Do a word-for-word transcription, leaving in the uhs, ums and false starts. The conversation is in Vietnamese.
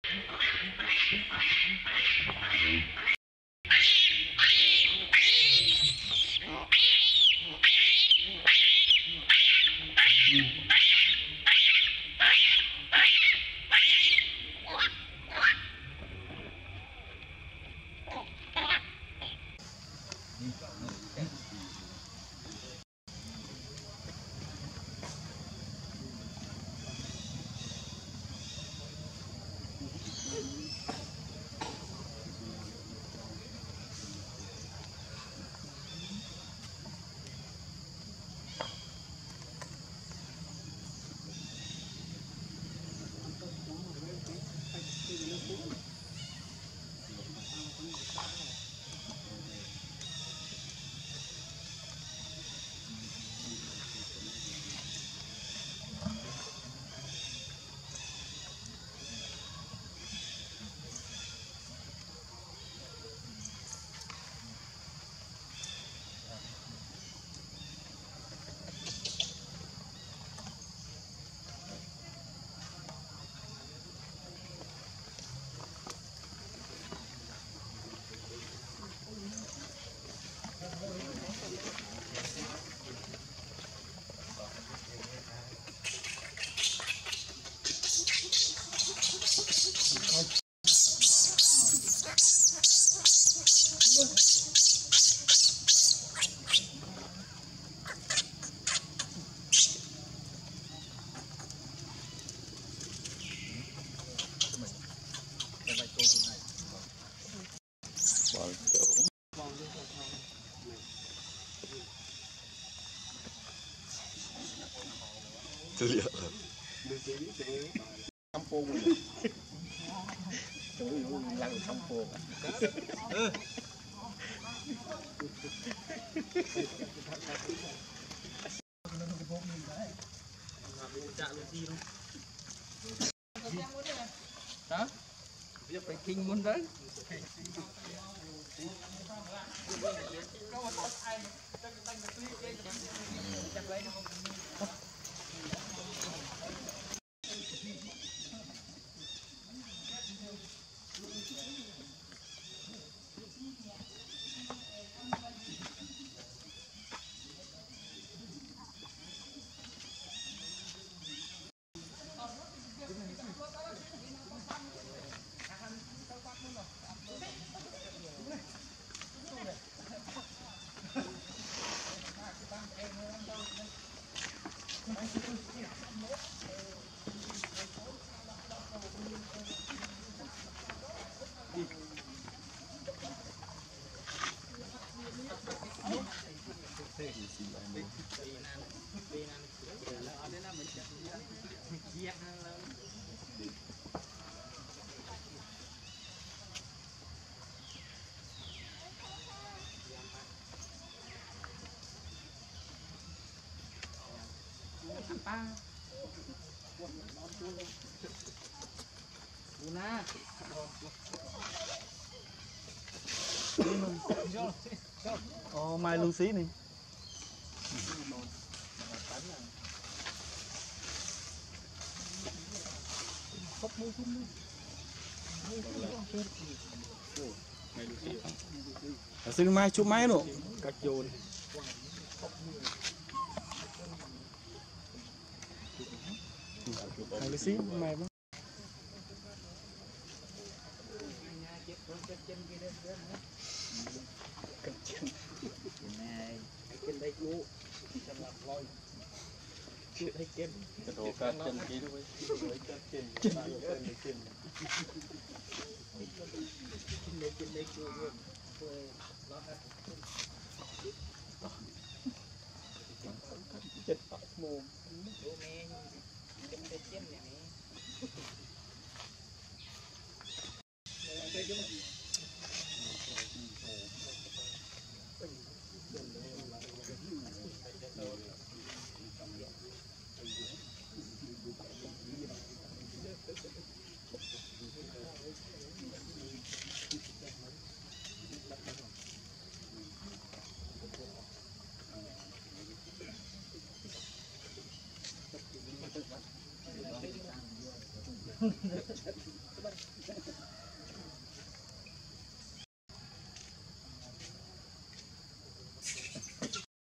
Tôi lihat lah. Kampung. Lang kampung. Hả? Bây giờ phải kinh muốn đấy. Apa? Buna. Oh, mai Lucy này. Xin mai chụp máy nữa. Các chôn. Hai cái xí mày đó. Cắt chân. Này, cái đây lú. Chân là lôi. Chưa thấy kiếm. Cái đồ cắt chân kia đúng không? Cắt chân. Chân chân chân. Chân đây chân đây chưa luôn. Chết bạc mồm. Đồ mẹ chân đây chân này.